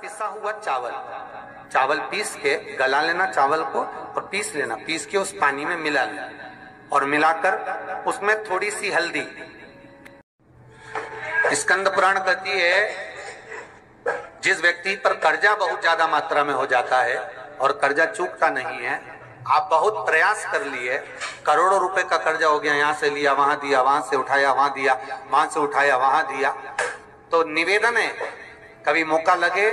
पिसा हुआ चावल पीस के गला लेना चावल को और पीस लेना, पीस के उस पानी में मिला लेना और मिलाकर उसमें थोड़ी सी हल्दी। स्कंद पुराण कहती है जिस व्यक्ति पर कर्जा बहुत ज्यादा मात्रा में हो जाता है और कर्जा चूकता नहीं है, आप बहुत प्रयास कर लिए, करोड़ों रुपए का कर्जा हो गया, यहां से लिया वहां दिया, वहां से उठाया वहां दिया, वहां से उठाया वहां दिया, तो निवेदन है कभी मौका लगे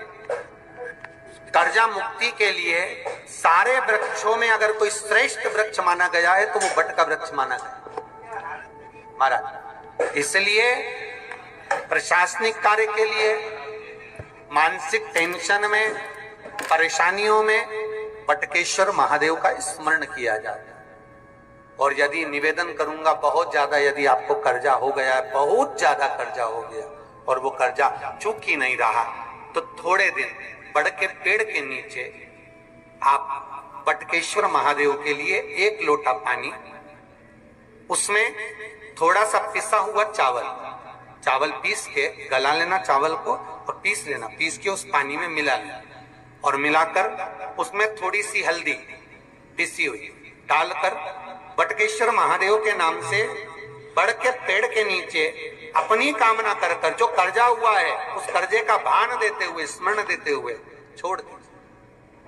कर्जा मुक्ति के लिए सारे वृक्षों में अगर कोई श्रेष्ठ वृक्ष माना गया है तो वो बट का वृक्ष माना गया महाराज। इसलिए प्रशासनिक कार्य के लिए, मानसिक टेंशन में, परेशानियों में बटकेश्वर महादेव का स्मरण किया जाता है। और यदि निवेदन करूंगा बहुत ज्यादा, यदि आपको कर्जा हो गया, बहुत ज्यादा कर्जा हो गया और वो कर्जा चूक ही नहीं रहा, तो थोड़े दिन बड़ के पेड़ के नीचे आप बटकेश्वर महादेव के लिए 1 लोटा पानी, उसमें थोड़ा सा पिसा हुआ चावल पीस के गला लेना चावल को और पीस लेना, पीस के उस पानी में मिला लेना और मिलाकर उसमें थोड़ी सी हल्दी पिसी हुई डालकर बटकेश्वर महादेव के नाम से बड़ के पेड़ के नीचे अपनी कामना कर कर जो कर्जा हुआ है उस कर्जे का भान देते हुए, स्मरण देते हुए छोड़ दीजिए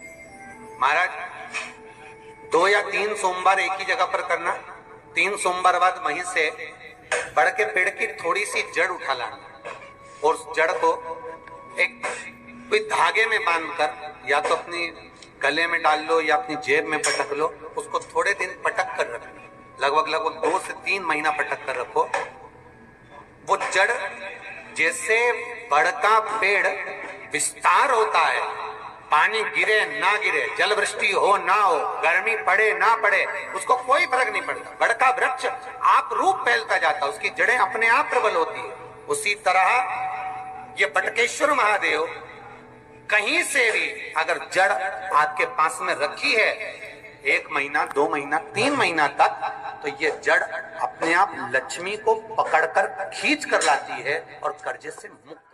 महाराज। 2 या 3 सोमवार एक ही जगह पर करना, 3 सोमवार बाद वहीं से बड़ के पेड़ की थोड़ी सी जड़ उठा लाना और उस जड़ को एक कोई धागे में बांधकर या तो अपनी गले में डाल लो या अपनी जेब में पटक लो, उसको थोड़े दिन पटक कर रखो, लगभग 2 से 3 महीना पटक कर रखो। वो जड़ जैसे बड़ का पेड़ विस्तार होता है, पानी गिरे ना गिरे, जल वृष्टि हो ना हो, गर्मी पड़े ना पड़े, उसको कोई फर्क नहीं पड़ता, बड़ का वृक्ष आप रूप फैलता जाता, उसकी जड़ें अपने आप प्रबल होती है। उसी तरह ये बटकेश्वर महादेव कहीं से भी अगर जड़ आपके पास में रखी है 1 महीना, 2 महीना, 3 महीना तक, तो ये जड़ अपने आप लक्ष्मी को पकड़कर खींच कर लाती है और कर्जे से मुक्त